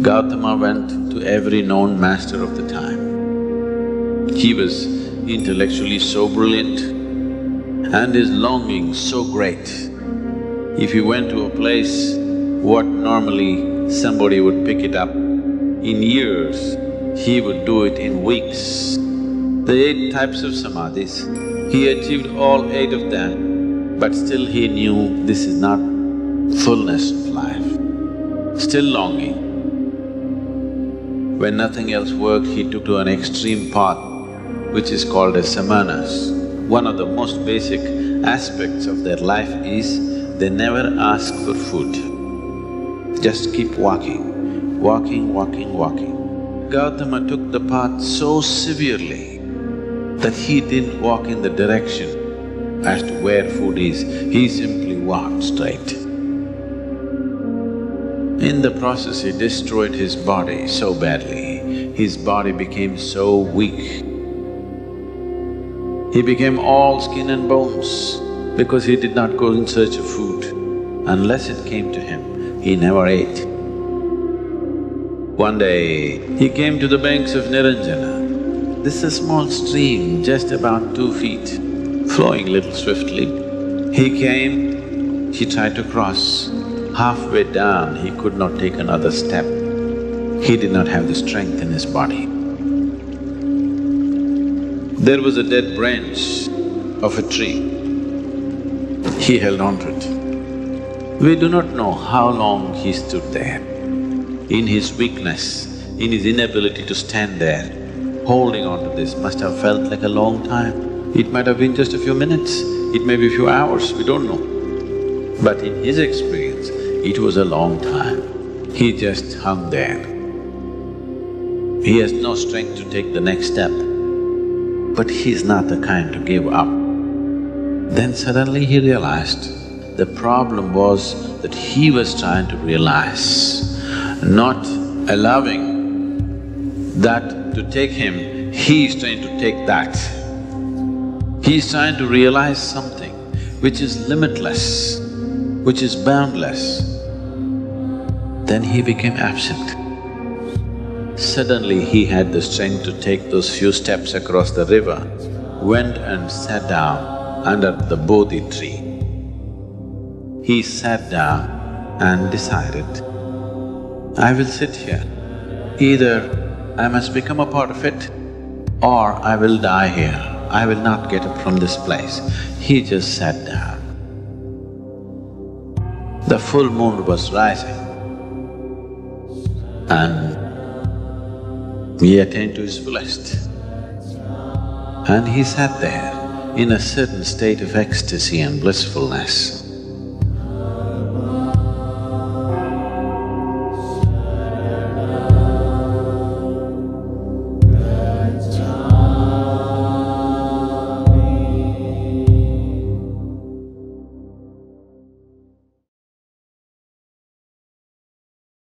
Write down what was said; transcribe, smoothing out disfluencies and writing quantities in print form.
Gautama went to every known master of the time. He was intellectually so brilliant and his longing so great. If he went to a place, what normally somebody would pick it up in years, he would do it in weeks. The 8 types of samadhis, he achieved all 8 of them, but still he knew this is not fullness of life, still longing. When nothing else worked, he took to an extreme path which is called as samanas. One of the most basic aspects of their life is they never ask for food. Just keep walking, walking, walking, walking. Gautama took the path so severely that he didn't walk in the direction as to where food is, he simply walked straight. In the process, he destroyed his body so badly, his body became so weak. He became all skin and bones because he did not go in search of food. Unless it came to him, he never ate. One day, he came to the banks of Niranjana. This is a small stream, just about 2 feet, flowing little swiftly. He came, he tried to cross. Halfway down, he could not take another step. He did not have the strength in his body. There was a dead branch of a tree. He held on to it. We do not know how long he stood there. In his weakness, in his inability to stand there, holding on to this must have felt like a long time. It might have been just a few minutes, it may be a few hours, we don't know. But in his experience, it was a long time. He just hung there. He has no strength to take the next step, but he's not the kind to give up. Then suddenly he realized the problem was that he was trying to realize, not allowing that to take him, he's trying to take that. He's trying to realize something which is limitless, which is boundless. Then he became absent. Suddenly he had the strength to take those few steps across the river, went and sat down under the Bodhi tree. He sat down and decided, I will sit here. Either I must become a part of it or I will die here. I will not get up from this place. He just sat down. The full moon was rising and he attained to his fullest. And he sat there in a certain state of ecstasy and blissfulness.